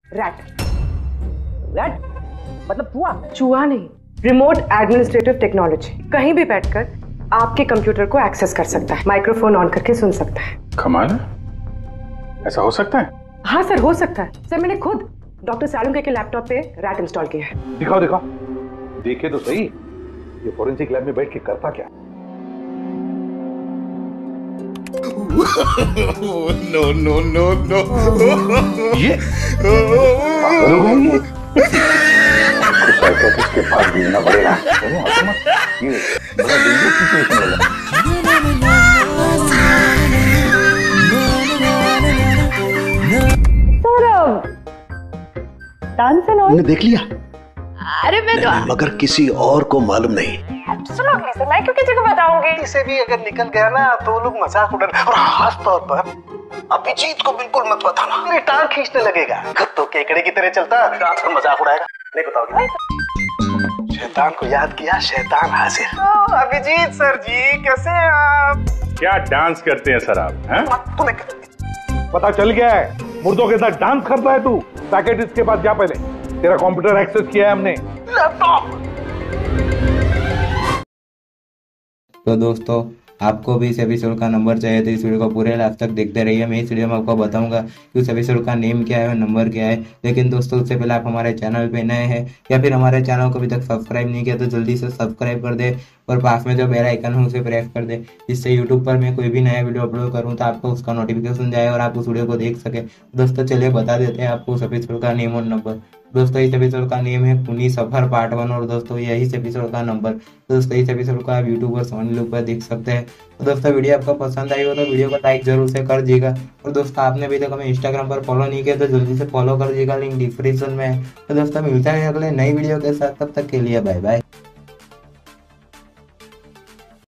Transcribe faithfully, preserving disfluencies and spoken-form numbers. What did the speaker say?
Rat. Rat मतलब चूहा? चूहा नहीं, रिमोट एडमिनिस्ट्रेटिव टेक्नोलॉजी। कहीं भी बैठकर आपके कंप्यूटर को एक्सेस कर सकता है, माइक्रोफोन ऑन करके सुन सकता है। कमाल है, ऐसा हो सकता है? हाँ सर, हो सकता है सर। मैंने खुद डॉक्टर सालुंके के लैपटॉप पे रैट इंस्टॉल किया है। दिखाओ दिखाओ, देखे तो सही ये फोरेंसिक लैब में बैठ के करता क्या? नो नो नो नो, ये पागल हो गए ये। साइकोलॉजिस्ट के पास भेजना पड़ेगा। ये बड़ा डेंजरस सिचुएशन लग रहा है। डांस एंड ऑल देख लिया? अरे मैं तो मगर किसी और को मालूम नहीं। एब्सोल्युटली सर, मैं क्यों किसी को बताऊंगी? इसे भी अगर निकल गया ना तो वो लोग मजाक उड़ा, और खास तौर पर अभिजीत को बिल्कुल मत बताना, मेरी टांग खींचने लगेगा। तो केकड़े की तरह चलता डांस पर मजाक उड़ाएगा। नहीं बताओगे? शैतान को याद किया, शैतान हाजिर। अभिजीत सर जी कैसे हैं आप? क्या डांस करते हैं सर आप? हैं? तुम्हें पता चल गया है मुर्दों के साथ डांस करता है तू। पैकेट के पास जा, पहले तेरा कंप्यूटर एक्सेस किया है हमने, लैपटॉप। तो दोस्तों, आपको भी इस एपिसोड का नंबर चाहिए तो इस वीडियो को पूरे लास्ट तक देखते रहिए। मैं इस वीडियो में आपको बताऊंगा कि उस एपिसोड का नेम क्या है और नंबर क्या है। लेकिन दोस्तों, उससे पहले आप हमारे चैनल पे नए हैं या फिर हमारे चैनल को अभी तक सब्सक्राइब नहीं किया तो जल्दी से सब्सक्राइब कर दे और पास में जो बेल आइकन है उसे प्रेस कर दे, जिससे यूट्यूब पर मैं कोई भी नया वीडियो अपलोड करूँ तो आपको उसका नोटिफिकेशन जाए और आप उस वीडियो को देख सके। दोस्तों चलिए बता देते हैं आपको उस एपिसोड का नेम और नंबर। दोस्तों, इस एपिसोड का नेम है खूनी सफर पार्ट वन और दोस्तों यही इस एपिसोड का नंबर। तो दोस्तों, इस एपिसोड को आप यूट्यूब और सोनी लूप पर देख सकते हैं। तो दोस्तों, वीडियो आपको पसंद आई हो तो वीडियो को लाइक जरूर से कर दीजिएगा। और दोस्तों, आपने अभी तक हमें इंस्टाग्राम पर फॉलो नहीं किया तो जल्दी से फॉलो कर दीजिएगा, लिंक डिस्क्रिप्शन में है। तो दोस्तों, मिलता है अगले नई वीडियो के साथ, तब तक के लिए बाय बाय।